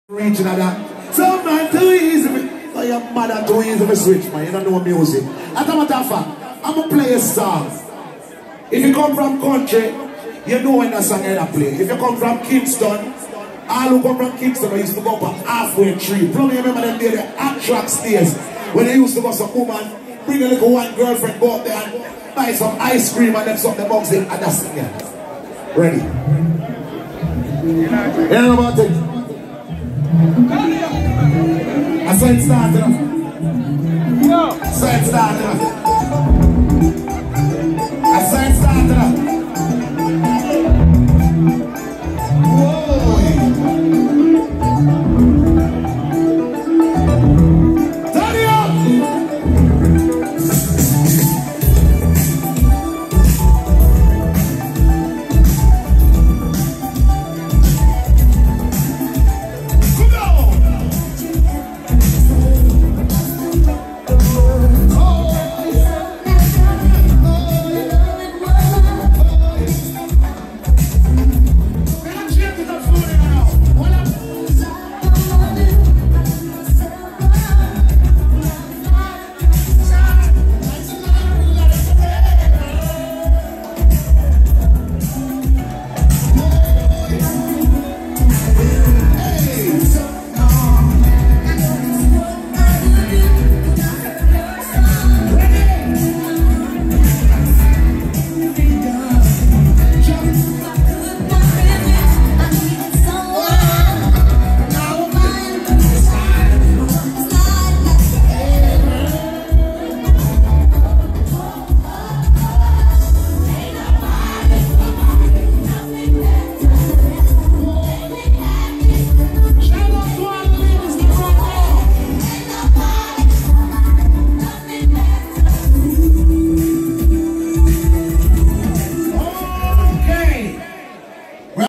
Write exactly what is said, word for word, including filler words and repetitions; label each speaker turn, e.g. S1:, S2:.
S1: Reaching at that. Some man too easy. Oh, your mother too easy to switch, man. You don't know music. As a matter of fact, I'm gonna play a song. If you come from country, you know when that song I play. If you come from Kingston, all who come from Kingston, I used to go up a halfway tree. Probably remember them day, the Attrax days, when they used to go some woman, bring a little one girlfriend, go up there and buy some ice cream and then some the bugs in, and that's it. Yeah. Ready? You know about it? I saw it started. I saw it started.